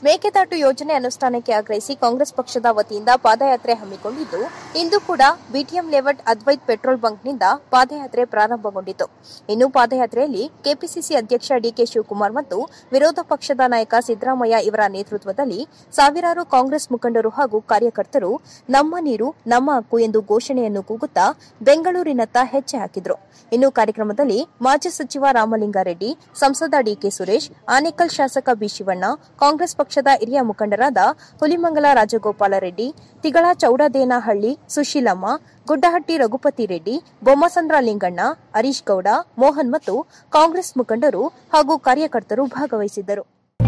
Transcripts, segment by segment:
ಮೇಕೆದಾಟು ಯೋಜನೆ ಅನುಷ್ಠಾನಕ್ಕೆ ಆಗ್ರಹಿಸಿ ಕಾಂಗ್ರೆಸ್ ಪಕ್ಷದ ವತಿಯಿಂದ ಪಾದಯಾತ್ರೆ ಹಮ್ಮಿಕೊಂಡಿದ್ದು, ಇಂದು ಕೂಡ ಬಿಟಿಎಂ ಲೇಔಟ್ ಅದ್ವೈತ್ ಪೆಟ್ರೋಲ್ ಬಂಕ್ನಿಂದ ಪಾದಯಾತ್ರೆ ಪ್ರಾರಂಭಗೊಂಡಿತು. ಇನ್ನು ಪಾದಯಾತ್ರೆಯಲ್ಲಿ ಕೆಪಿಸಿಸಿ ಅಧ್ಯಕ್ಷ ಡಿಕೆ ಶಿವಕುಮಾರ್ ಮತ್ತು ವಿರೋಧ ಪಕ್ಷದ ನಾಯಕ ಸಿದ್ದರಾಮಯ್ಯ ಇವರ ನೇತೃತ್ವದಲ್ಲಿ ಸಾವಿರಾರು ಕಾಂಗ್ರೆಸ್ ಮುಖಂಡರು ಹಾಗೂ ಕಾರ್ಯಕರ್ತರು ನಮ್ಮ ನೀರು ನಮ್ಮ ಹಕ್ಕು ಎಂದು ಘೋಷಣೆಯನ್ನು ಕೂಗುತ್ತಾ ಬೆಂಗಳೂರಿನತ್ತ ಹೆಜ್ಜೆ ಹಾಕಿದರು. ಇನ್ನು ಕಾರ್ಯಕ್ರಮದಲ್ಲಿ ಮಾಜಿ ಸಚಿವ ರಾಮಲಿಂಗಾರೆಡ್ಡಿ, ಸಂಸದ ಡಿಕೆ ಸುರೇಶ್, ಆನೇಕಲ್ ಶಾಸಕ ಬಿ ಶಿವಣ್ಣ, ಕಾಂಗ್ರೆಸ್ ಪಕ್ಷದ ಹಿರಿಯ ಮುಖಂಡರಾದ ಹುಲಿಮಂಗಲ ರಾಜಗೋಪಾಲ ರೆಡ್ಡಿ, ತಿಗಳ ಚೌಡದೇನಹಳ್ಳಿ ಸುಶೀಲಮ್ಮ, ಗುಡ್ಡಹಟ್ಟಿ ರಘುಪತಿ ರೆಡ್ಡಿ, ಬೊಮ್ಮಸಂದ್ರ ಲಿಂಗಣ್ಣ, ಹರೀಶ್ ಗೌಡ, ಮೋಹನ್ ಮತ್ತು ಕಾಂಗ್ರೆಸ್ ಮುಖಂಡರು ಹಾಗೂ ಕಾರ್ಯಕರ್ತರು ಭಾಗವಹಿಸಿದ್ದರು.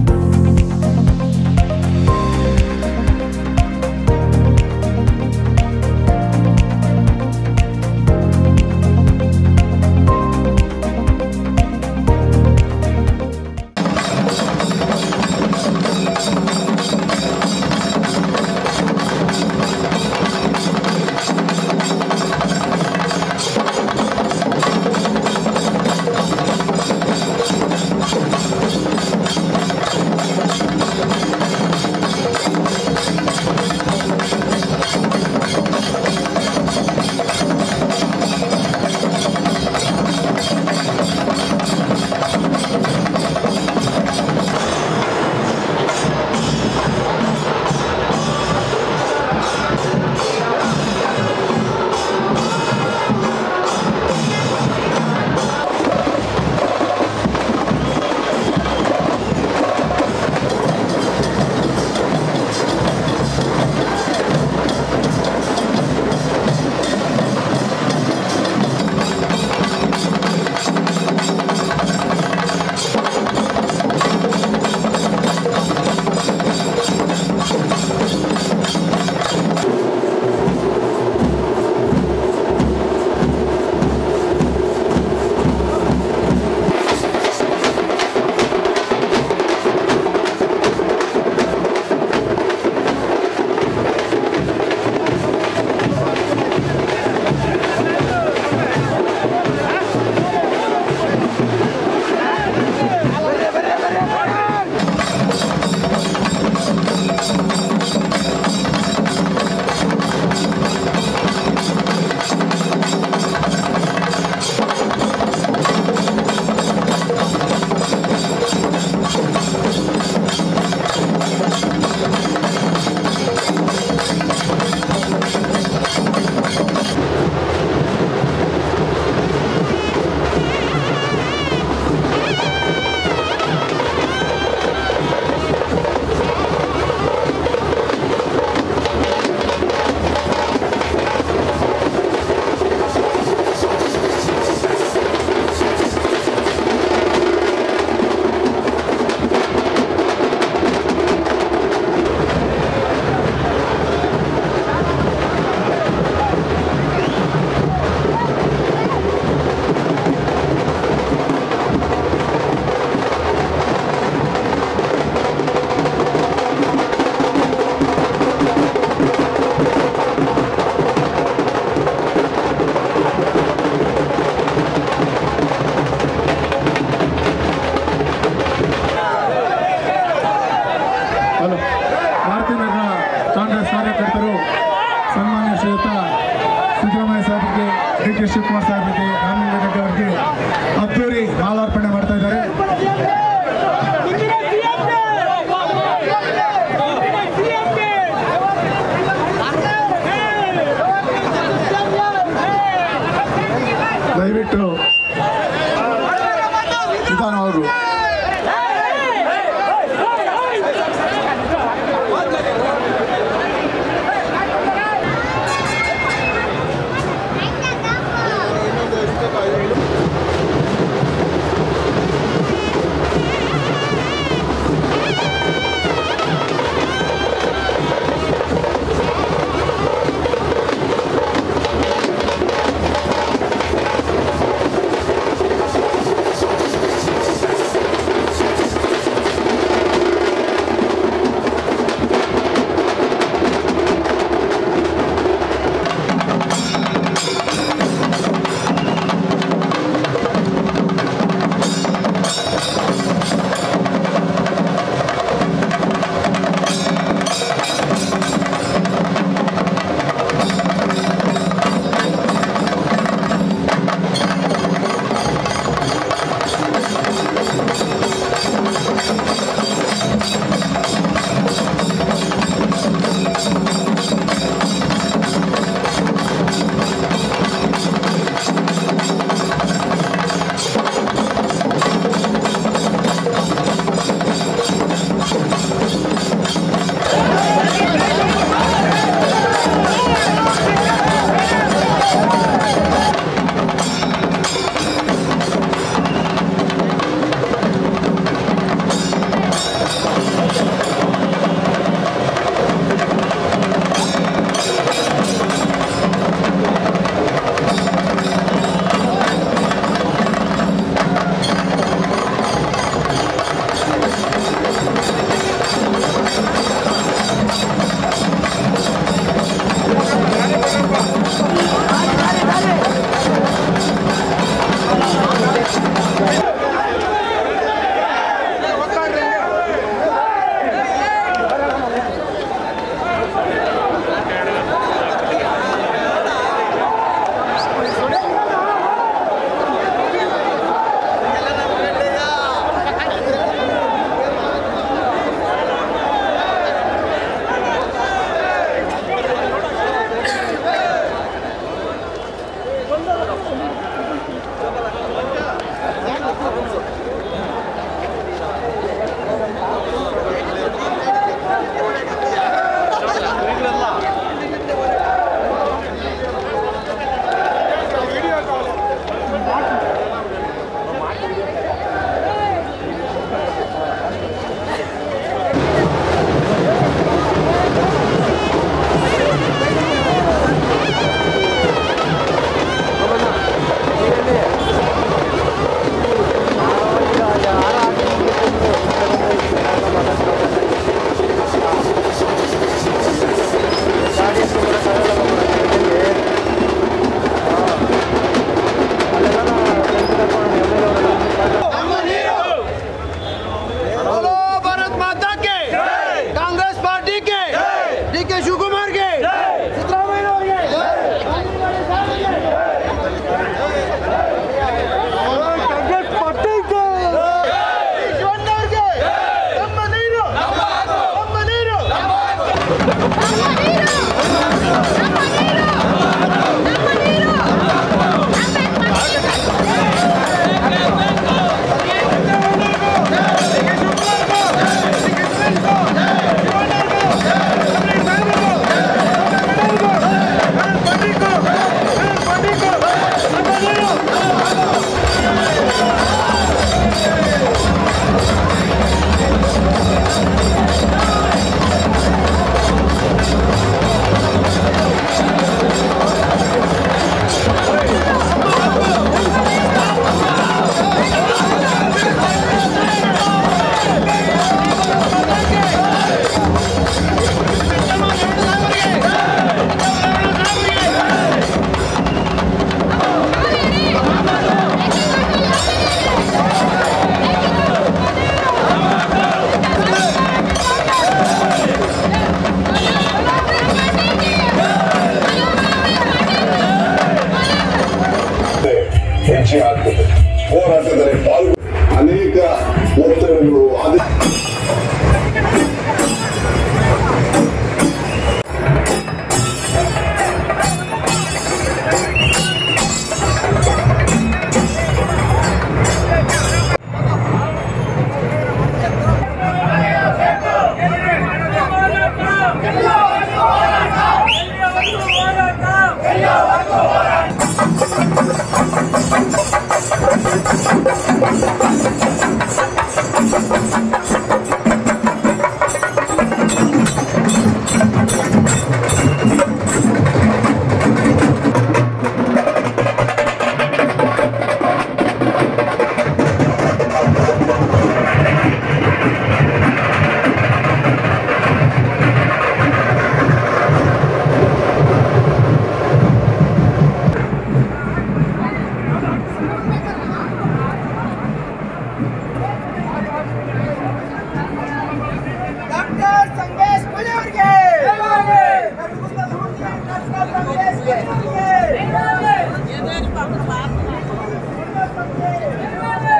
ಕಾಂಗ್ರೆಸ್ ಕಾರ್ಯಕರ್ತರು ಸನ್ಮಾನ್ಯ ಶ್ರೀಯುತ ಸಿದ್ದರಾಮಯ್ಯ ಸಾಹೇಬರಿಗೆ, ಡಿಕೆ ಶಿವಕುಮಾರ್ ಸಾಹೇಬರಿಗೆ, ರಾಮಲಿಂಗಾರೆಡ್ಡಿ ಅವರಿಗೆ ಅದ್ದೂರಿ ಮಾಲಾರ್ಪಣೆ ಮಾಡ್ತಾ ಇದ್ದಾರೆ. ದಯವಿಟ್ಟು ನಿಧಾನವರು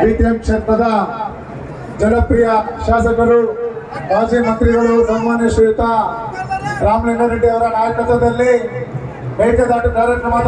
ಬಿಟಿಎಂ ಕ್ಷೇತ್ರದ ಜನಪ್ರಿಯ ಶಾಸಕರು, ಮಾಜಿ ಮಂತ್ರಿಗಳು, ಸನ್ಮಾನ್ಯ ಶ್ರೀಯುತ ರಾಮಲಿಂಗಾರೆಡ್ಡಿ ಅವರ ನಾಯಕತ್ವದಲ್ಲಿ ಮೇಕೆದಾಟು ಕಾರ್ಯಕ್ರಮದ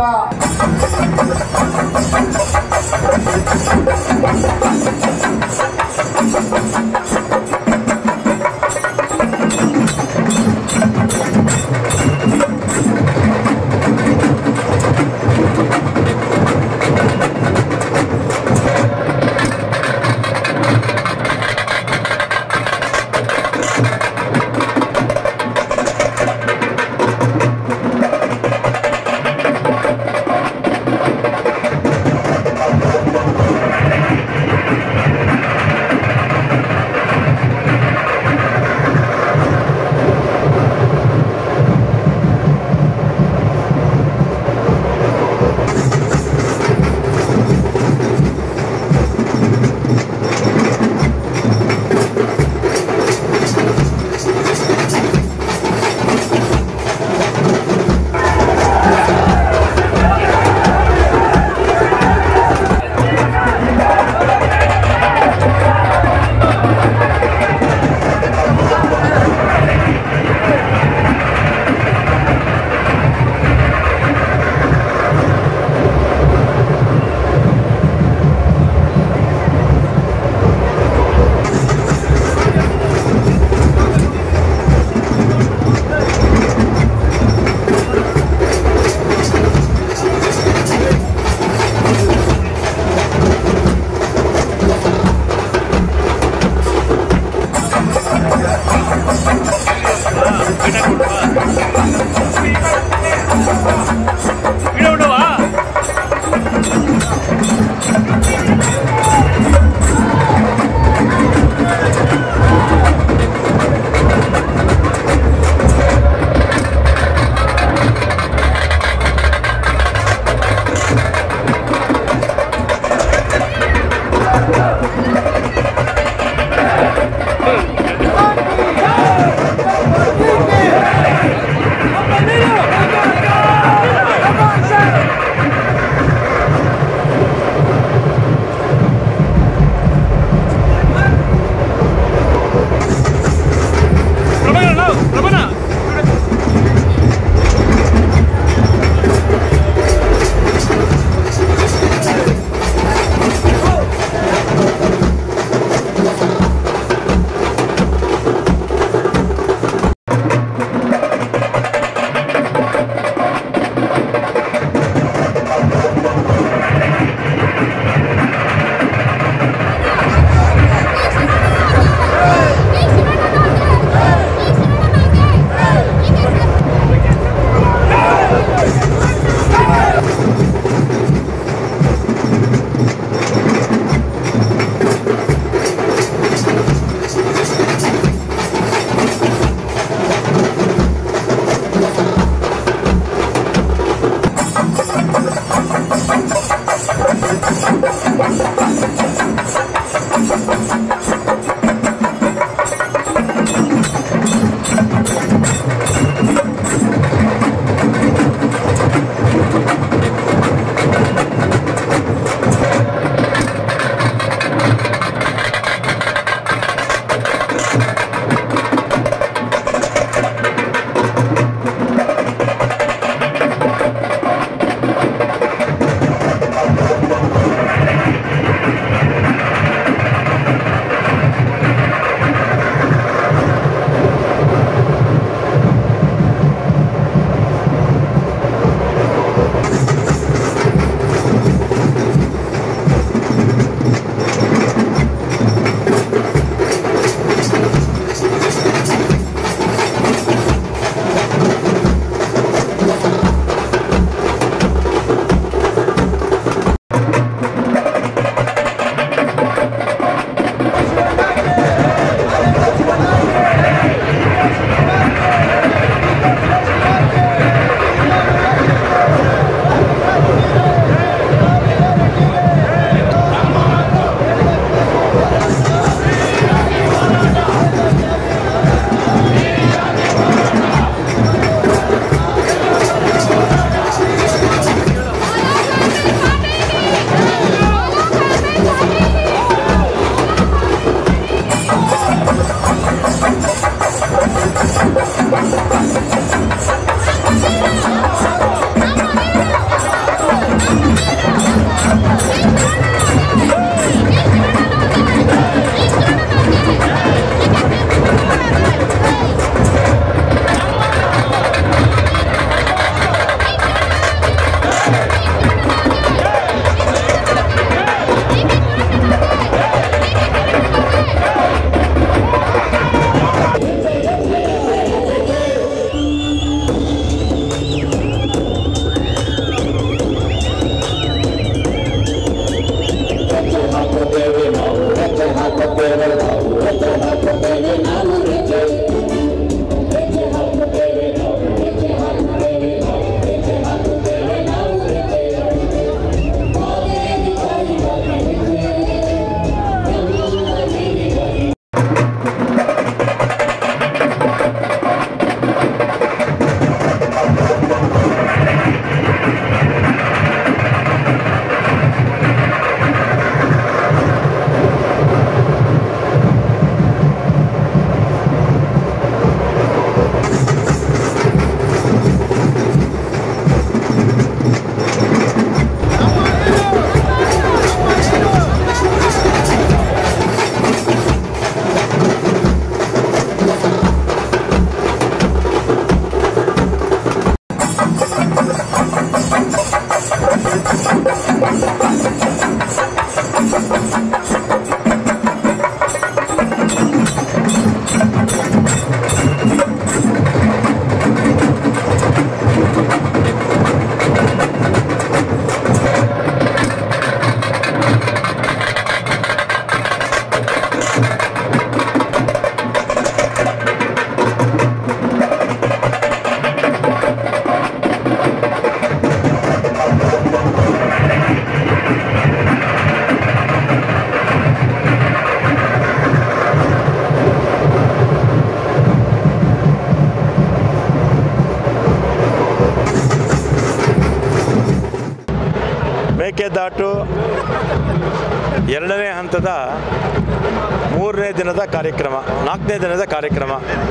ಮೇಕೆದಾಟು ಎರಡನೇ ಹಂತದ 3ನೇ ದಿನದ ಕಾರ್ಯಕ್ರಮ, 4ನೇ ದಿನದ ಕಾರ್ಯಕ್ರಮ.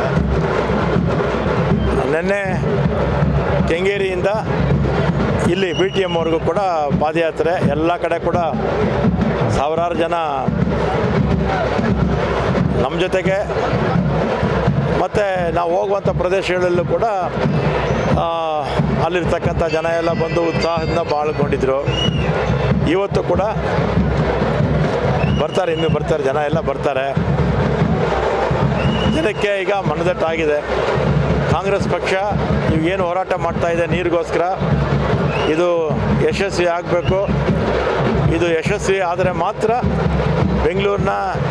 ನಿನ್ನೆ ಕೆಂಗೇರಿಯಿಂದ ಇಲ್ಲಿ BTMವರೆಗೂ ಕೂಡ ಪಾದಯಾತ್ರೆ. ಎಲ್ಲ ಕಡೆ ಕೂಡ ಸಾವಿರಾರು ಜನ ನಮ್ಮ ಜೊತೆಗೆ, ಮತ್ತು ನಾವು ಹೋಗುವಂಥ ಪ್ರದೇಶಗಳಲ್ಲೂ ಕೂಡ ಅಲ್ಲಿರ್ತಕ್ಕಂಥ ಜನ ಎಲ್ಲ ಬಂದು ಉತ್ಸಾಹದಿಂದ ಪಾಲ್ಗೊಂಡಿದ್ರು. ಇವತ್ತು ಕೂಡ ಬರ್ತಾರೆ, ಇನ್ನೂ ಬರ್ತಾರೆ, ಜನ ಎಲ್ಲ ಬರ್ತಾರೆ. ಜನಕ್ಕೆ ಈಗ ಮನದಟ್ಟಾಗಿದೆ. ಕಾಂಗ್ರೆಸ್ ಪಕ್ಷ ಏನು ಹೋರಾಟ ಮಾಡ್ತಾ ಇದೆ ನೀರಿಗೋಸ್ಕರ, ಇದು ಯಶಸ್ವಿ ಆಗಬೇಕು. ಇದು ಯಶಸ್ವಿ ಆದರೆ ಮಾತ್ರ ಬೆಂಗಳೂರಿನ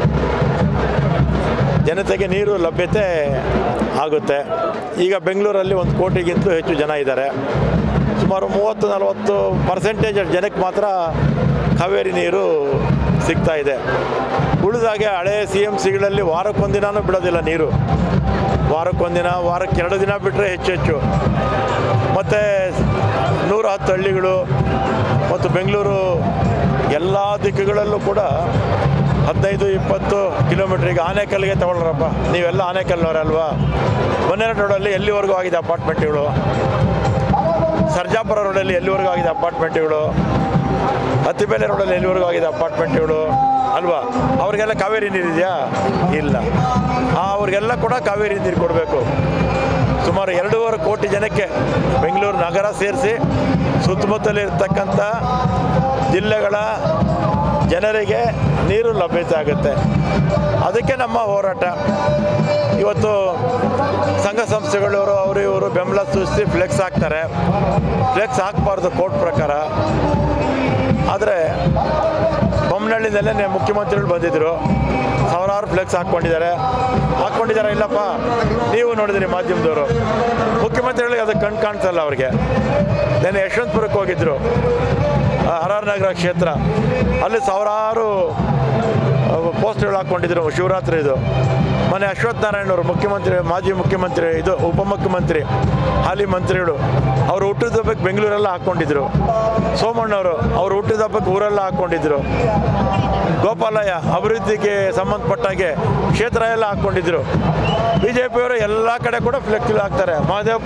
ಜನತೆಗೆ ನೀರು ಲಭ್ಯತೆ ಆಗುತ್ತೆ. ಈಗ ಬೆಂಗಳೂರಲ್ಲಿ 1 ಕೋಟಿಗಿಂತಲೂ ಹೆಚ್ಚು ಜನ ಇದ್ದಾರೆ. ಸುಮಾರು 30-40% ಜನಕ್ಕೆ ಮಾತ್ರ ಕಾವೇರಿ ನೀರು ಸಿಗ್ತಾ ಇದೆ. ಉಳಿದಾಗೆ ಹಳೆ CMCಗಳಲ್ಲಿ ವಾರಕ್ಕೊಂದಿನೂ ಬಿಡೋದಿಲ್ಲ ನೀರು. ವಾರಕ್ಕೊಂದಿನ, ವಾರಕ್ಕೆ 2 ದಿನ ಬಿಟ್ಟರೆ ಹೆಚ್ಚು. ಮತ್ತು 110 ಹಳ್ಳಿಗಳು ಮತ್ತು ಬೆಂಗಳೂರು ಎಲ್ಲ ದಿಕ್ಕುಗಳಲ್ಲೂ ಕೂಡ 15-20 ಕಿಲೋಮೀಟ್ರಿಗೆ ಆನೇಕಲ್ಗೆ ತಗೊಳ್ಳೋರಪ್ಪ. ನೀವೆಲ್ಲ ಆನೇಕಲ್ನವರಲ್ವಾ? ಬನ್ನೇರ ರೋಡಲ್ಲಿ ಎಲ್ಲಿವರೆಗೂ ಆಗಿದೆ ಅಪಾರ್ಟ್ಮೆಂಟ್ಗಳು, ಸರ್ಜಾಪುರ ರೋಡಲ್ಲಿ ಎಲ್ಲಿವರೆಗೂ ಆಗಿದೆ ಅಪಾರ್ಟ್ಮೆಂಟ್ಗಳು, ಅತ್ತಿಬೇಲೆ ರೋಡಲ್ಲಿ ಎಲ್ಲಿವರೆಗೂ ಆಗಿದೆ ಅಪಾರ್ಟ್ಮೆಂಟ್ಗಳು ಅಲ್ವಾ? ಅವ್ರಿಗೆಲ್ಲ ಕಾವೇರಿ ನೀರಿದೆಯಾ? ಇಲ್ಲ. ಅವ್ರಿಗೆಲ್ಲ ಕೂಡ ಕಾವೇರಿ ನೀರು ಕೊಡಬೇಕು. ಸುಮಾರು 2.5 ಕೋಟಿ ಜನಕ್ಕೆ ಬೆಂಗಳೂರು ನಗರ ಸೇರಿಸಿ ಸುತ್ತಮುತ್ತಲಿರ್ತಕ್ಕಂಥ ಜಿಲ್ಲೆಗಳ ಜನರಿಗೆ ನೀರು ಲಭ್ಯತೆ ಆಗುತ್ತೆ. ಅದಕ್ಕೆ ನಮ್ಮ ಹೋರಾಟ. ಇವತ್ತು ಸಂಘ ಸಂಸ್ಥೆಗಳವರು ಅವರು ಇವರು ಬೆಂಬಲ ಸೂಚಿಸಿ ಫ್ಲೆಕ್ಸ್ ಹಾಕ್ತಾರೆ. ಫ್ಲೆಕ್ಸ್ ಹಾಕಬಾರ್ದು ಕೋರ್ಟ್ ಪ್ರಕಾರ. ಆದರೆ ಬೊಮ್ಮನಹಳ್ಳಿನಲ್ಲೇ ಮುಖ್ಯಮಂತ್ರಿಗಳು ಬಂದಿದ್ದರು, ಸಾವಿರಾರು ಫ್ಲೆಕ್ಸ್ ಹಾಕ್ಕೊಂಡಿದ್ದಾರೆ ಇಲ್ಲಪ್ಪ, ನೀವು ನೋಡಿದ್ರಿ ಮಾಧ್ಯಮದವರು. ಮುಖ್ಯಮಂತ್ರಿಗಳಿಗೆ ಅದು ಕಣ್ಣು ಕಾಣ್ತಲ್ಲ ಅವ್ರಿಗೆ. ನೆನ್ನೆ ಯಶವಂತಪುರಕ್ಕೆ ಹೋಗಿದ್ದರು, RR ನಗರ ಕ್ಷೇತ್ರ, ಅಲ್ಲಿ ಸಾವಿರಾರು ಪೋಸ್ಟ್ಗಳು ಹಾಕ್ಕೊಂಡಿದ್ರು ಶಿವರಾತ್ರಿ. ಇದು ಮೊನ್ನೆ ಅಶ್ವಥ್ ನಾರಾಯಣವರು ಮುಖ್ಯಮಂತ್ರಿ, ಮಾಜಿ ಮುಖ್ಯಮಂತ್ರಿ, ಇದು ಉಪಮುಖ್ಯಮಂತ್ರಿ, ಹಾಲಿ ಮಂತ್ರಿಗಳು, ಅವರು ಹುಟ್ಟಿದ ಹಬ್ಬಕ್ಕೆ ಬೆಂಗಳೂರೆಲ್ಲ ಹಾಕ್ಕೊಂಡಿದ್ರು. ಸೋಮಣ್ಣವರು ಅವರು ಹುಟ್ಟಿದ ಹಬ್ಬಕ್ಕೆ ಊರೆಲ್ಲ ಹಾಕ್ಕೊಂಡಿದ್ರು. ಗೋಪಾಲಯ್ಯ ಅಭಿವೃದ್ಧಿಗೆ ಸಂಬಂಧಪಟ್ಟಾಗೆ ಕ್ಷೇತ್ರ ಎಲ್ಲ ಹಾಕ್ಕೊಂಡಿದ್ರು. BJPಯವರು ಎಲ್ಲ ಕಡೆ ಕೂಡ ಫ್ಲೆಕ್ಸ್ ಹಾಕ್ತಾರೆ.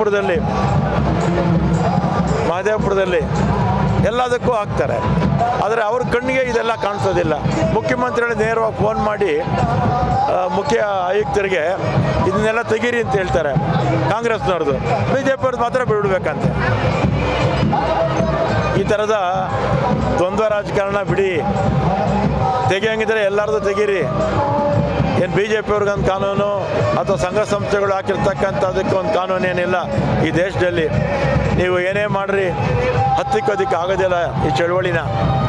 ಮಹದೇವಪುರದಲ್ಲಿ ಎಲ್ಲದಕ್ಕೂ ಹಾಕ್ತಾರೆ. ಆದರೆ ಅವ್ರ ಕಣ್ಣಿಗೆ ಇದೆಲ್ಲ ಕಾಣಿಸೋದಿಲ್ಲ. ಮುಖ್ಯಮಂತ್ರಿಗಳು ನೇರವಾಗಿ ಫೋನ್ ಮಾಡಿ ಮುಖ್ಯ ಆಯುಕ್ತರಿಗೆ ಇದನ್ನೆಲ್ಲ ತೆಗೀರಿ ಅಂತ ಹೇಳ್ತಾರೆ ಕಾಂಗ್ರೆಸ್ನವ್ರದ್ದು. BJPಯವ್ರದ್ದು ಮಾತ್ರ ಬಿಡಬೇಕಂತೆ. ಈ ಥರದ ದ್ವಂದ್ವ ರಾಜಕಾರಣ ಬಿಡಿ. ತೆಗಿಯಂಗಿದ್ರೆ ಎಲ್ಲರದು ತೆಗೀರಿ. ಏನು BJPಯವ್ರಿಗೊಂದು ಕಾನೂನು ಅಥವಾ ಸಂಘ ಸಂಸ್ಥೆಗಳು ಹಾಕಿರ್ತಕ್ಕಂಥದಕ್ಕೆ ಒಂದು ಕಾನೂನು ಏನಿಲ್ಲ ಈ ದೇಶದಲ್ಲಿ. ನೀವು ಏನೇ ಮಾಡಿರಿ ಹತ್ತಿಕ್ಕೋದಕ್ಕೆ ಆಗೋದಿಲ್ಲ ಈ ಚಳವಳಿನ.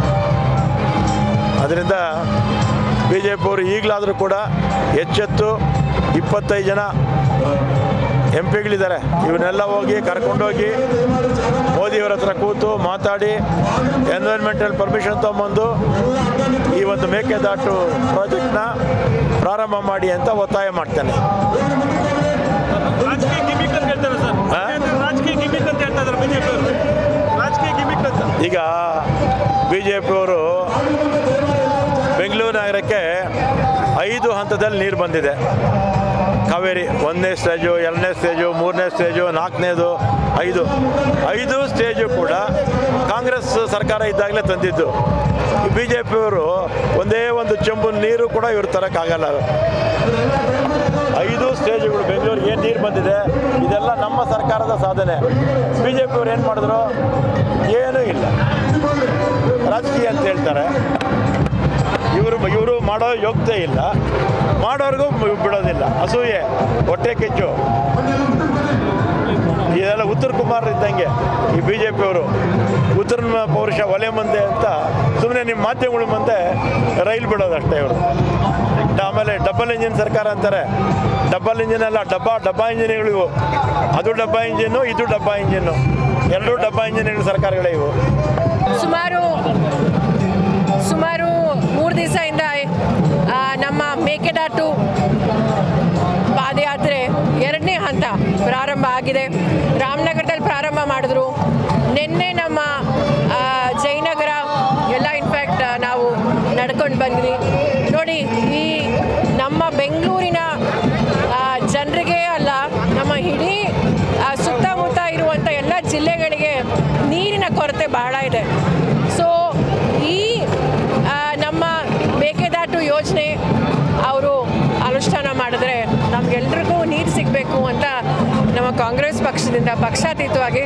ಅದರಿಂದ BJPಯವರು ಈಗಲಾದರೂ ಕೂಡ ಎಚ್ಚೆತ್ತು 25 ಜನ MP ಗಳಿದ್ದಾರೆ, ಇವನ್ನೆಲ್ಲ ಹೋಗಿ ಕರ್ಕೊಂಡೋಗಿ ಮೋದಿಯವರ ಹತ್ರ ಕೂತು ಮಾತಾಡಿ ಎನ್ವೈರ್ಮೆಂಟಲ್ ಪರ್ಮಿಷನ್ ತೊಗೊಂಬಂದು ಈ ಒಂದು ಮೇಕೆದಾಟು ಪ್ರಾಜೆಕ್ಟ್ನ ಪ್ರಾರಂಭ ಮಾಡಿ ಅಂತ ಒತ್ತಾಯ ಮಾಡ್ತೇನೆ. ಈಗ BJPಯವರು ಬೆಂಗಳೂರು ನಗರಕ್ಕೆ 5 ಹಂತದಲ್ಲಿ ನೀರು ಬಂದಿದೆ. ಕಾವೇರಿ 1ನೇ ಸ್ಟೇಜು, 2ನೇ ಸ್ಟೇಜು, 3ನೇ ಸ್ಟೇಜು, 4ನೇದು, 5 ಸ್ಟೇಜು ಕೂಡ ಕಾಂಗ್ರೆಸ್ ಸರ್ಕಾರ ಇದ್ದಾಗಲೇ ತಂದಿದ್ದು. BJPಯವರು ಒಂದೇ ಒಂದು ಚೆಂಬು ನೀರು ಕೂಡ ಇವ್ರು ತರೋಕ್ಕಾಗಲ್ಲ. 5 ಸ್ಟೇಜುಗಳು ಬೆಂಗಳೂರಿಗೆ ಏನು ನೀರು ಬಂದಿದೆ ಇದೆಲ್ಲ ನಮ್ಮ ಸರ್ಕಾರದ ಸಾಧನೆ. BJPಯವರು ಏನು ಮಾಡಿದ್ರು? ಏನೂ ಇಲ್ಲ, ರಾಜಕೀಯ ಅಂತ ಹೇಳ್ತಾರೆ. ಇವರು ಮಾಡೋ ಯೋಗ್ಯತೆ ಇಲ್ಲ, ಮಾಡೋರಿಗೂ ಬಿಡೋದಿಲ್ಲ. ಅಸೂಯೆ, ಹೊಟ್ಟೆ ಕಿಚ್ಚು, ಇದೆಲ್ಲ ಉತ್ತರ ಕುಮಾರ್ ಇದ್ದಂಗೆ ಈ BJPಯವರು. ಉತ್ತರ ಪೌರುಷ ಒಲೆ ಮುಂದೆ ಅಂತ ಸುಮ್ಮನೆ ನಿಮ್ಮ ಮಾಧ್ಯಮಗಳ ಮುಂದೆ ರೈಲು ಬಿಡೋದಷ್ಟೇ ಇವರು. ಆಮೇಲೆ ಡಬಲ್ ಇಂಜಿನ್ ಸರ್ಕಾರ ಅಂತಾರೆ. ಡಬಲ್ ಇಂಜಿನ್ ಅಲ್ಲ, ಡಬ್ಬಾ ಇಂಜಿನ್ಗಳು ಇವು. ಅದು ಡಬ್ಬಾ ಇಂಜಿನ್ನು, ಇದು ಡಬ್ಬಾ ಇಂಜಿನ್ನು, ಎರಡೂ ಡಬ್ಬಾ ಇಂಜಿನ್ಗಳ ಸರ್ಕಾರಗಳೇ ಇವು. ಸುಮಾರು 3 ದಿವಸದಿಂದ ನಮ್ಮ ಮೇಕೆದಾಟು ಪಾದಯಾತ್ರೆ 2ನೇ ಹಂತ ಪ್ರಾರಂಭ ಆಗಿದೆ. ರಾಮನಗರದಲ್ಲಿ ಪ್ರಾರಂಭ ಮಾಡಿದ್ರು. ನಿನ್ನೆ ನಮ್ಮ ಜಯನಗರ ಎಲ್ಲ ನಮ್ಮ ಇಡೀ ಸುತ್ತಮುತ್ತ ಇರುವಂಥ ಎಲ್ಲ ಜಿಲ್ಲೆಗಳಿಗೆ ನೀರಿನ ಕೊರತೆ ಬಹಳ ಇದೆ. ಸೊ ಈ ನಮ್ಮ ಮೇಕೆದಾಟು ಯೋಜನೆ ಅವರು ಅನುಷ್ಠಾನ ಮಾಡಿದ್ರೆ ನಮಗೆಲ್ರಿಗೂ ನೀರು ಸಿಗಬೇಕು ಅಂತ ನಮ್ಮ ಕಾಂಗ್ರೆಸ್ ಪಕ್ಷದಿಂದ ಪಕ್ಷಾತೀತವಾಗಿ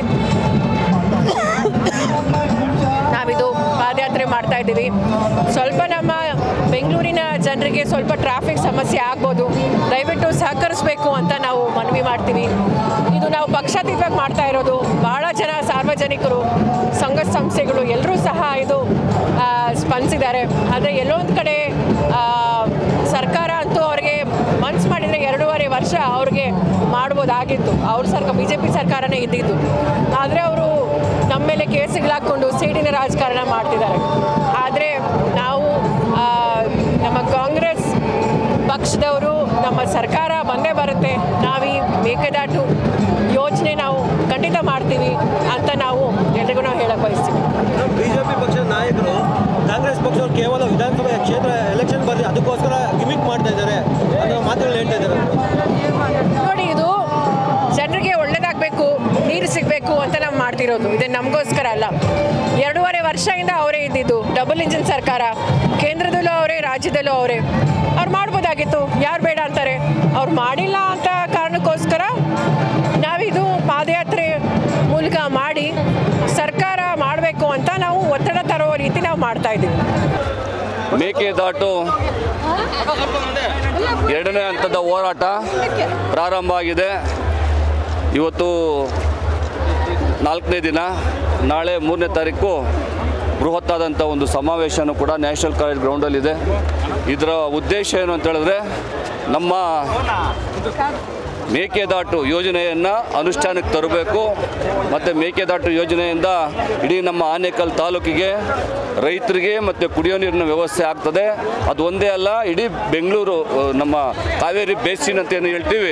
ನಾವಿದು ಪಾದಯಾತ್ರೆ ಮಾಡ್ತಾ ಇದ್ದೀವಿ. ಸ್ವಲ್ಪ ನಮ್ಮ ಬೆಂಗಳೂರಿನ ಜನರಿಗೆ ಸ್ವಲ್ಪ ಟ್ರಾಫಿಕ್ ಸಮಸ್ಯೆ ಆಗ್ಬೋದು, ದಯವಿಟ್ಟು ಸಹಕರಿಸಬೇಕು ಅಂತ ನಾವು ಮನವಿ ಮಾಡ್ತೀವಿ. ಇದು ನಾವು ಪಕ್ಷಾತೀತವಾಗಿ ಮಾಡ್ತಾ ಇರೋದು. ಬಹಳ ಜನ ಸಾರ್ವಜನಿಕರು, ಸಂಘ ಸಂಸ್ಥೆಗಳು ಎಲ್ಲರೂ ಸಹ ಇದು ಸ್ಪಂದಿಸಿದ್ದಾರೆ. ಆದರೆ ಎಲ್ಲೊಂದು ಕಡೆ ಸರ್ಕಾರ ಅಂತೂ ಅವ್ರಿಗೆ ಮನ್ಸು ಮಾಡಿದರೆ 2.5 ವರ್ಷ ಅವ್ರಿಗೆ ಮಾಡ್ಬೋದಾಗಿತ್ತು. ಅವ್ರ BJP ಸರ್ಕಾರನೇ ಇದ್ದಿದ್ದು. ಆದರೆ ಅವರು ನಮ್ಮ ಮೇಲೆ ಕೇಸುಗಳಾಕ್ಕೊಂಡು ಸೀಡಿನ ರಾಜಕಾರಣ ಮಾಡ್ತಿದ್ದಾರೆ. ಆದರೆ ನಾವು ನಮ್ಮ ಕಾಂಗ್ರೆಸ್ ಪಕ್ಷದವರು ನಮ್ಮ ಸರ್ಕಾರ ಬಂದೇ ಬರುತ್ತೆ, ನಾವು ಈ ಮೇಕೆದಾಟು ಯೋಜನೆ ನಾವು ಖಂಡಿತ ಮಾಡ್ತೀವಿ ಅಂತ ನಾವು ಎಲ್ರಿಗೂ ನಾವು ಹೇಳಕ್ಕೆ ಬಯಸ್ತೀವಿ. ಬಿಜೆಪಿ ಪಕ್ಷದ ನಾಯಕರು ಕಾಂಗ್ರೆಸ್ ಪಕ್ಷವರು ಕೇವಲ ವಿಧಾನಸಭೆ ಕ್ಷೇತ್ರ ಎಲೆಕ್ಷನ್ ಬಂದು ಅದಕ್ಕೋಸ್ಕರ ಗಿಮಿಕ್ ಮಾಡ್ತಾ ಇದ್ದಾರೆ ಅನ್ನೋ ಮಾತುಗಳು ಹೇಳ್ತಾ ಇದ್ದಾರೆ. ನೋಡಿ, ಇದು ಜನರಿಗೆ ಒಳ್ಳೇದಾಗಬೇಕು, ನೀರು ಸಿಗಬೇಕು ಅಂತ ನಾವು ಮಾಡ್ತಿರೋದು. ಇದು ನಮಗೋಸ್ಕರ ಅಲ್ಲ. 2.5 ವರ್ಷದಿಂದ ಅವರೇ ಇದ್ದಿದ್ದು. ಡಬಲ್ ಇಂಜಿನ್ ಸರ್ಕಾರ, ಕೇಂದ್ರದಲ್ಲೂ ಅವರೇ, ರಾಜ್ಯದಲ್ಲೂ ಅವರೇ. ಅವ್ರು ಮಾಡ್ಬೋದಾಗಿತ್ತು, ಯಾರು ಬೇಡ ಅಂತಾರೆ. ಅವ್ರು ಮಾಡಿಲ್ಲ ಅಂತ ಕಾರಣಕ್ಕೋಸ್ಕರ ನಾವಿದು ಪಾದಯಾತ್ರೆ ಮೂಲಕ ಮಾಡಿ ಸರ್ಕಾರ ಮಾಡಬೇಕು ಅಂತ ನಾವು ಒತ್ತಡ ತರೋ ರೀತಿ ನಾವು ಮಾಡ್ತಾ ಇದ್ದೀವಿ. ಮೇಕೆದಾಟು 2ನೇ ಹಂತದ ಹೋರಾಟ ಪ್ರಾರಂಭ ಆಗಿದೆ. ಇವತ್ತು 4ನೇ ದಿನ, ನಾಳೆ 3ನೇ ತಾರೀಕು ಬೃಹತ್ತಾದಂಥ ಒಂದು ಸಮಾವೇಶನೂ ಕೂಡ ನ್ಯಾಷನಲ್ ಕಾಲೇಜ್ ಗ್ರೌಂಡಲ್ಲಿದೆ. ಇದರ ಉದ್ದೇಶ ಏನು ಅಂತ ಹೇಳಿದ್ರೆ, ನಮ್ಮ ಮೇಕೆದಾಟು ಯೋಜನೆಯನ್ನು ಅನುಷ್ಠಾನಕ್ಕೆ ತರಬೇಕು. ಮತ್ತು ಮೇಕೆದಾಟು ಯೋಜನೆಯಿಂದ ಇಡೀ ನಮ್ಮ ಆನೇಕಲ್ ತಾಲೂಕಿಗೆ, ರೈತರಿಗೆ ಮತ್ತು ಕುಡಿಯೋ ನೀರಿನ ವ್ಯವಸ್ಥೆ ಆಗ್ತದೆ. ಅದು ಒಂದೇ ಅಲ್ಲ, ಇಡೀ ಬೆಂಗಳೂರು, ನಮ್ಮ ಕಾವೇರಿ ಬೇಸಿನ್ ಅಂತ ಏನು ಹೇಳ್ತೀವಿ,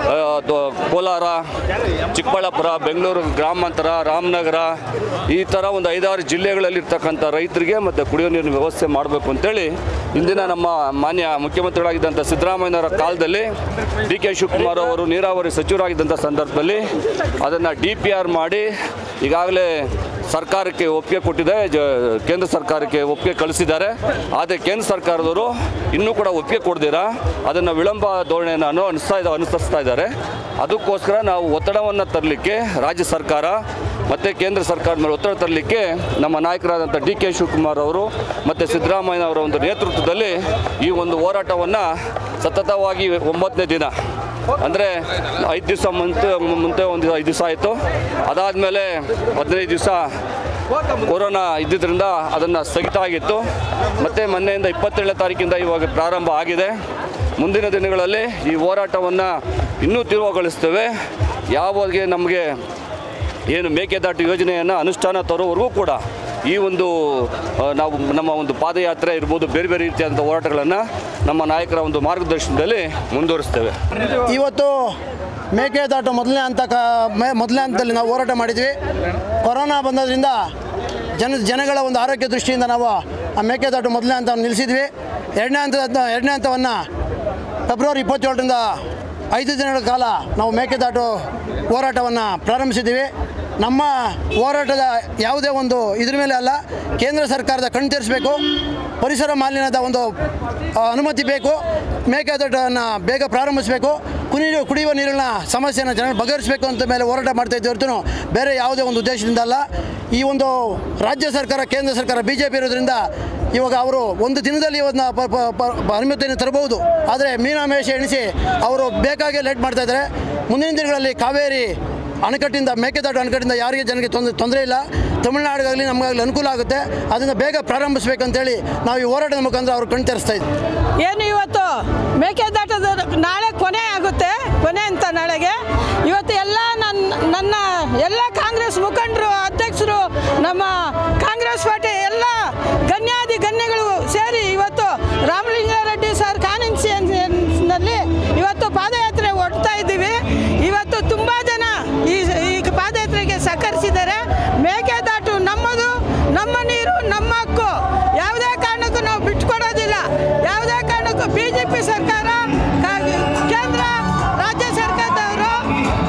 ಕೋಲಾರ, ಚಿಕ್ಕಬಳ್ಳಾಪುರ, ಬೆಂಗಳೂರು ಗ್ರಾಮಾಂತರ, ರಾಮನಗರ, ಈ ಥರ ಒಂದು 5-6 ಜಿಲ್ಲೆಗಳಲ್ಲಿರ್ತಕ್ಕಂಥ ರೈತರಿಗೆ ಮತ್ತು ಕುಡಿಯೋ ನೀರಿನ ವ್ಯವಸ್ಥೆ ಮಾಡಬೇಕು ಅಂತೇಳಿ ಇಂದಿನ ನಮ್ಮ ಮಾನ್ಯ ಮುಖ್ಯಮಂತ್ರಿಗಳಾಗಿದ್ದಂಥ ಸಿದ್ದರಾಮಯ್ಯನವರ ಕಾಲದಲ್ಲಿ DK ಶಿವಕುಮಾರ್ ಅವರು ನೀರಾವರಿ ಸಚಿವರಾಗಿದ್ದಂಥ ಸಂದರ್ಭದಲ್ಲಿ ಅದನ್ನು DPR ಮಾಡಿ ಈಗಾಗಲೇ ಸರ್ಕಾರಕ್ಕೆ ಒಪ್ಪಿಗೆ ಕೊಟ್ಟಿದೆ, ಕೇಂದ್ರ ಸರ್ಕಾರಕ್ಕೆ ಒಪ್ಪಿಗೆ ಕಳಿಸಿದ್ದಾರೆ. ಆದರೆ ಕೇಂದ್ರ ಸರ್ಕಾರದವರು ಇನ್ನೂ ಕೂಡ ಒಪ್ಪಿಗೆ ಕೊಡ್ದಿರಾ ಅದನ್ನು ವಿಳಂಬ ಧೋರಣೆಯನ್ನು ಅನುಸರಿಸ್ತಾ ಇದ್ದಾರೆ. ಅದಕ್ಕೋಸ್ಕರ ನಾವು ಒತ್ತಡವನ್ನು ತರಲಿಕ್ಕೆ, ರಾಜ್ಯ ಸರ್ಕಾರ ಮತ್ತು ಕೇಂದ್ರ ಸರ್ಕಾರದ ಮೇಲೆ ಒತ್ತಡ ತರಲಿಕ್ಕೆ ನಮ್ಮ ನಾಯಕರಾದಂಥ DK ಶಿವಕುಮಾರ್ ಅವರು ಮತ್ತು ಸಿದ್ದರಾಮಯ್ಯನವರ ಒಂದು ನೇತೃತ್ವದಲ್ಲಿ ಈ ಒಂದು ಹೋರಾಟವನ್ನು ಸತತವಾಗಿ 9ನೇ ದಿನ, ಅಂದರೆ 5 ದಿವಸ ಮುಂದೆ ಒಂದು 5 ದಿವಸ ಆಯಿತು. ಅದಾದಮೇಲೆ 15 ದಿವಸ ಕೊರೋನಾ ಇದ್ದಿದ್ದರಿಂದ ಅದನ್ನು ಸ್ಥಗಿತ ಆಗಿತ್ತು. ಮತ್ತು ಮೊನ್ನೆಯಿಂದ 27ನೇ ತಾರೀಕಿಂದ ಇವಾಗ ಪ್ರಾರಂಭ ಆಗಿದೆ. ಮುಂದಿನ ದಿನಗಳಲ್ಲಿ ಈ ಹೋರಾಟವನ್ನು ಇನ್ನೂ ತೀವ್ರಗೊಳಿಸ್ತೇವೆ. ಯಾವಾಗ ನಮಗೆ ಏನು ಮೇಕೆದಾಟು ಯೋಜನೆಯನ್ನು ಅನುಷ್ಠಾನ ತರೋವರೆಗೂ ಕೂಡ ಈ ಒಂದು ನಾವು ನಮ್ಮ ಒಂದು ಪಾದಯಾತ್ರೆ ಇರ್ಬೋದು, ಬೇರೆ ಬೇರೆ ರೀತಿಯಾದಂಥ ಹೋರಾಟಗಳನ್ನು ನಮ್ಮ ನಾಯಕರ ಒಂದು ಮಾರ್ಗದರ್ಶನದಲ್ಲಿ ಮುಂದುವರಿಸ್ತೇವೆ. ಇವತ್ತು ಮೇಕೆದಾಟು ಮೊದಲನೇ ಹಂತದಲ್ಲಿ ನಾವು ಹೋರಾಟ ಮಾಡಿದ್ವಿ. ಕೊರೋನಾ ಬಂದದ್ರಿಂದ ಜನಗಳ ಒಂದು ಆರೋಗ್ಯ ದೃಷ್ಟಿಯಿಂದ ನಾವು ಆ ಮೇಕೆದಾಟು ಮೊದಲನೇ ಹಂತವನ್ನು ನಿಲ್ಲಿಸಿದ್ವಿ. ಎರಡನೇ ಹಂತವನ್ನು ಫೆಬ್ರವರಿ 27ರಿಂದ 5 ದಿನಗಳ ಕಾಲ ನಾವು ಮೇಕೆದಾಟು ಹೋರಾಟವನ್ನು ಪ್ರಾರಂಭಿಸಿದ್ದೀವಿ. ನಮ್ಮ ಹೋರಾಟದ ಯಾವುದೇ ಒಂದು ಇದ್ರ ಮೇಲೆ ಅಲ್ಲ, ಕೇಂದ್ರ ಸರ್ಕಾರದ ಕಣ್ಣು ತೆರೆಸಬೇಕು, ಪರಿಸರ ಮಾಲಿನ್ಯದ ಒಂದು ಅನುಮತಿ ಬೇಕು, ಮೇಕೆದಾಟನ್ನು ಬೇಗ ಪ್ರಾರಂಭಿಸಬೇಕು, ಕುಡಿಯುವ ನೀರಿನ ಸಮಸ್ಯೆಯನ್ನು ಜನರು ಬಗೆಹರಿಸಬೇಕು ಅಂತ ಮೇಲೆ ಹೋರಾಟ ಮಾಡ್ತಾಯಿದ್ದೆ ಹೊರತು ಬೇರೆ ಯಾವುದೇ ಒಂದು ಉದ್ದೇಶದಿಂದ ಅಲ್ಲ. ಈ ಒಂದು ರಾಜ್ಯ ಸರ್ಕಾರ, ಕೇಂದ್ರ ಸರ್ಕಾರ BJP ಇರೋದ್ರಿಂದ ಇವಾಗ ಅವರು ಒಂದು ದಿನದಲ್ಲಿ ಇವನ್ನ ಅನುಮತಿಯನ್ನು ತರಬಹುದು. ಆದರೆ ಮೀನಾಮೇಷ ಎಣಿಸಿ ಅವರು ಬೇಕಾಗಿ ಲೇಟ್ ಮಾಡ್ತಾಯಿದ್ದಾರೆ. ಮುಂದಿನ ದಿನಗಳಲ್ಲಿ ಕಾವೇರಿ ಅಣೆಕಟ್ಟಿಂದ, ಮೇಕೆದಾಟು ಅಣೆಕಟ್ಟಿಂದ ಯಾರಿಗೆ ಜನರಿಗೆ ತೊಂದರೆ ಇಲ್ಲ, ತಮಿಳುನಾಡಿಗಾಗಲಿ ನಮಗಾಗಲಿ ಅನುಕೂಲ ಆಗುತ್ತೆ. ಅದನ್ನು ಬೇಗ ಪ್ರಾರಂಭಿಸಬೇಕಂತೇಳಿ ನಾವು ಈ ಹೋರಾಟದ ಮುಖಾಂತರ ಅವ್ರು ಕಣ್ ತೆರೆಸ್ತಾ ಇದ್ವಿ. ಏನು ಇವತ್ತು ಮೇಕೆದಾಟದ ನಾಳೆ ಕೊನೆ ಆಗುತ್ತೆ, ಕೊನೆ ಅಂತ ನಾಳೆಗೆ ಇವತ್ತು ನನ್ನ ಎಲ್ಲ ಕಾಂಗ್ರೆಸ್ ಮುಖಂಡರು, ಅಧ್ಯಕ್ಷರು, ನಮ್ಮ ಕಾಂಗ್ರೆಸ್ ಪಾರ್ಟಿ ಎಲ್ಲ ಗಣ್ಯಗಳು ಸೇರಿ ಇವತ್ತು ರಾಮಲಿಂಗಾರೆಡ್ಡಿ ಸರ್ ಕಾನ್ಸ್ಟಿಟ್ಯೂನ್ಸಿನಲ್ಲಿ ಇವತ್ತು ಪಾದಯಾತ್ರೆ ಹೊರಡ್ತಾ ಇದ್ದೀವಿ. ಇವತ್ತು ತುಂಬ ಜನ ಈ ಪಾದಯಾತ್ರೆಗೆ ಸಹಕರಿಸಿದ್ದಾರೆ. ಮೇಕೆದಾಟು ನಮ್ಮದು, ನಮ್ಮ ನೀರು, ನಮ್ಮ ಹಕ್ಕು. ಯಾವುದೇ ಕಾರಣಕ್ಕೂ ನಾವು ಬಿಟ್ಕೊಡೋದಿಲ್ಲ. ಯಾವುದೇ ಕಾರಣಕ್ಕೂ BJP ಸರ್ಕಾರ, ಕೇಂದ್ರ ರಾಜ್ಯ ಸರ್ಕಾರದವರು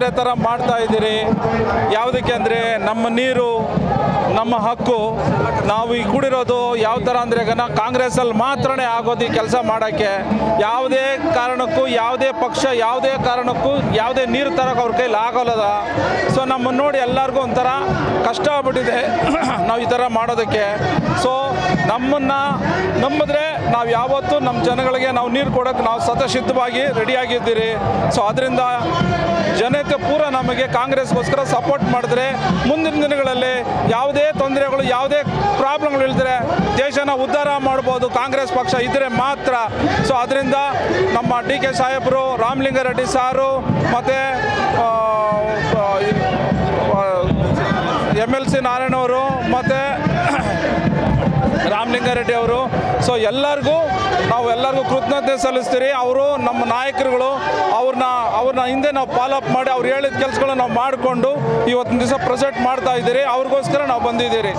ಪಾದಯಾತ್ರೆ ಥರ ಮಾಡ್ತಾ ಇದ್ದೀರಿ. ಯಾವುದಕ್ಕೆ ಅಂದರೆ ನಮ್ಮ ನೀರು ನಮ್ಮ ಹಕ್ಕು. ನಾವು ಈ ಕೂಡಿರೋದು ಯಾವ ಥರ ಅಂದರೆ ಕಾಂಗ್ರೆಸ್ಸಲ್ಲಿ ಮಾತ್ರನೇ ಆಗೋದು ಈ ಕೆಲಸ ಮಾಡೋಕ್ಕೆ. ಯಾವುದೇ ಕಾರಣಕ್ಕೂ ಯಾವುದೇ ಪಕ್ಷ ಯಾವುದೇ ಕಾರಣಕ್ಕೂ ಯಾವುದೇ ನೀರು ತರೋಕೆ ಅವ್ರ ಕೈಲಿ ಆಗೋಲ್ಲದ. ಸೊ ನಮ್ಮನ್ನು ನೋಡಿ ಎಲ್ಲರಿಗೂ ಒಂಥರ ಕಷ್ಟ ಆಗ್ಬಿಟ್ಟಿದೆ ನಾವು ಈ ಥರ ಮಾಡೋದಕ್ಕೆ. ಸೊ ನಮ್ಮನ್ನು ನಂಬಿದ್ರೆ ನಾವು ಯಾವತ್ತೂ ನಮ್ಮ ಜನಗಳಿಗೆ ನಾವು ನೀರು ಕೊಡೋಕ್ಕೆ ನಾವು ಸ್ವತಃಸಿದ್ಧವಾಗಿ ರೆಡಿಯಾಗಿದ್ದೀರಿ. ಸೊ ಅದರಿಂದ ಜನತೆ ಪೂರ ನಮಗೆ ಕಾಂಗ್ರೆಸ್ಗೋಸ್ಕರ ಸಪೋರ್ಟ್ ಮಾಡಿದ್ರೆ ಮುಂದಿನ ದಿನಗಳಲ್ಲಿ ಯಾವುದೇ ತೊಂದರೆಗಳು ಯಾವುದೇ ಪ್ರಾಬ್ಲಮ್ಗಳು ಇಲ್ದರೆ ದೇಶನ ಉದ್ಧಾರ ಮಾಡ್ಬೋದು ಕಾಂಗ್ರೆಸ್ ಪಕ್ಷ ಇದ್ದರೆ ಮಾತ್ರ. ಸೊ ಅದರಿಂದ ನಮ್ಮ DK ಸಾಹೇಬರು, ರಾಮಲಿಂಗಾರೆಡ್ಡಿ ಸಾರು ಮತ್ತು MLC ನಾರಾಯಣವರು ಮತ್ತು ರಾಮಲಿಂಗಾರೆಡ್ಡಿ ಅವರು, ಸೊ ಎಲ್ಲರಿಗೂ ಕೃತಜ್ಞತೆ ಸಲ್ಲಿಸ್ತೀರಿ. ಅವರು ನಮ್ಮ ನಾಯಕರುಗಳು. ಅವ್ರನ್ನ ಹಿಂದೆ ನಾವು ಫಾಲೋಅಪ್ ಮಾಡಿ ಅವ್ರು ಹೇಳಿದ ಕೆಲಸಗಳನ್ನ ನಾವು ಮಾಡಿಕೊಂಡು ಇವತ್ತಿನ ದಿವಸ ಪ್ರೆಸೆಂಟ್ ಮಾಡ್ತಾ ಇದ್ದೀರಿ. ಅವ್ರಿಗೋಸ್ಕರ ನಾವು ಬಂದಿದ್ದೀರಿ.